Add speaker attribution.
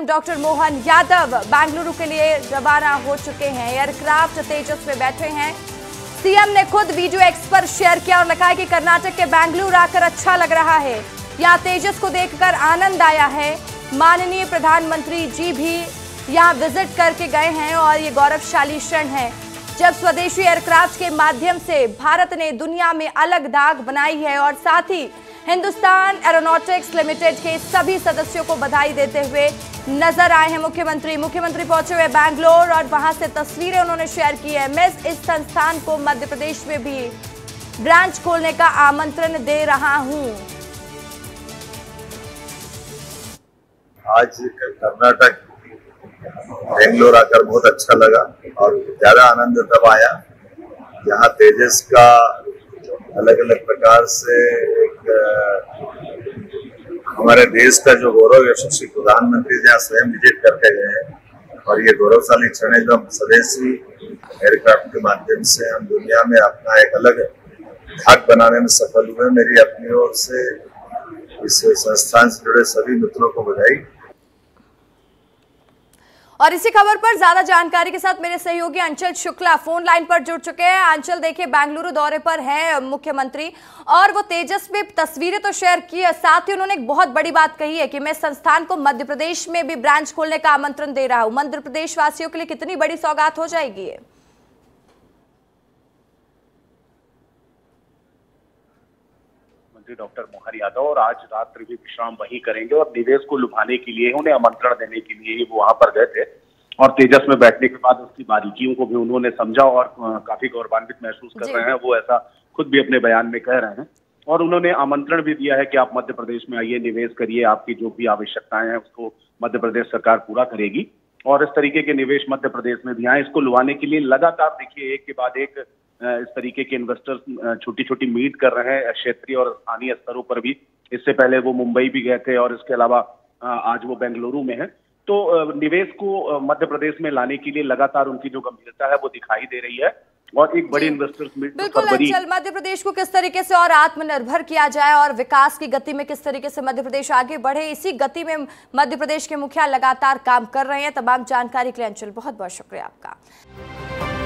Speaker 1: Doctor Mohan Yadav Bengaluru के लिए रवाना हो चुके हैं। एयरक्राफ्ट तेजस में बैठे हैं। सीएम ने खुद वीडियो एक्स पर शेयर किया और लिखा है कि कर्नाटक के बेंगलुरु आकर अच्छा लग रहा है, यहाँ तेजस को देखकर आनंद आया है। माननीय प्रधानमंत्री जी भी यहाँ विजिट करके गए हैं और ये गौरवशाली क्षण है जब स्वदेशी एयरक्राफ्ट के माध्यम से भारत ने दुनिया में अलग दाग बनाई है। और साथ ही हिंदुस्तान एरोनॉटिक्स लिमिटेड के सभी सदस्यों को बधाई देते हुए नजर आए हैं मुख्यमंत्री पहुंचे हुए बैंगलोर और वहां से तस्वीरें उन्होंने शेयर की है। मैं इस संस्थान को मध्य प्रदेश में भी ब्रांच खोलने का आमंत्रण दे रहा हूं।
Speaker 2: आज कर्नाटक बेंगलोर आकर बहुत अच्छा लगा और ज्यादा आनंद तब आया यहाँ तेजस का अलग अलग प्रकार से एक हमारे देश का जो गौरव यशस्वी प्रधानमंत्री जहाँ स्वयं विजिट करके गए हैं और ये गौरवशाली क्षण है जो हम स्वदेशी एयरक्राफ्ट के माध्यम से हम दुनिया में अपना एक अलग धाक बनाने में सफल हुए। मेरी अपनी ओर से इस संस्थान से जुड़े सभी मित्रों को बधाई।
Speaker 1: और इसी खबर पर ज्यादा जानकारी के साथ मेरे सहयोगी अंचल शुक्ला फोन लाइन पर जुड़ चुके हैं। अंचल, देखिए बेंगलुरु दौरे पर है मुख्यमंत्री और वो तेजस में तस्वीरें तो शेयर की है, साथ ही उन्होंने एक बहुत बड़ी बात कही है कि मैं संस्थान को मध्य प्रदेश में भी ब्रांच खोलने का आमंत्रण दे रहा हूं। मध्य प्रदेश वासियों के लिए कितनी बड़ी सौगात हो जाएगी ये?
Speaker 3: डॉक्टर मोहन यादव और आज रात्रि भी विश्राम वहीं करेंगे और निवेश को लुभाने के लिए उन्हें आमंत्रण देने के लिए वो वहां पर गए थे और तेजस में बैठने के बाद उसकी बारीकियों को भी उन्होंने समझा और काफी गौरवान्वित महसूस कर रहे हैं। वो ऐसा खुद भी अपने बयान में कह रहे हैं और उन्होंने आमंत्रण भी दिया है कि आप मध्य प्रदेश में आइए, निवेश करिए, आपकी जो भी आवश्यकताएं हैं उसको मध्य प्रदेश सरकार पूरा करेगी और इस तरीके के निवेश मध्य प्रदेश में भी आए। इसको लुभाने के लिए लगातार देखिए एक के बाद एक इस तरीके के इन्वेस्टर्स छोटी छोटी मीट कर रहे हैं क्षेत्रीय और स्थानीय स्तरों पर भी। इससे पहले वो मुंबई भी गए थे और इसके अलावा आज वो बेंगलुरु में है। तो निवेश को मध्य प्रदेश में लाने के लिए लगातार उनकी जो गंभीरता है वो दिखाई दे रही है और एक बड़ी इन्वेस्टर्स मीट।
Speaker 1: बिल्कुल अंचल, मध्य प्रदेश को किस तरीके से और आत्मनिर्भर किया जाए और विकास की गति में किस तरीके से मध्य प्रदेश आगे बढ़े, इसी गति में मध्य प्रदेश के मुखिया लगातार काम कर रहे हैं। तमाम जानकारी के लिए अंचल बहुत बहुत शुक्रिया आपका।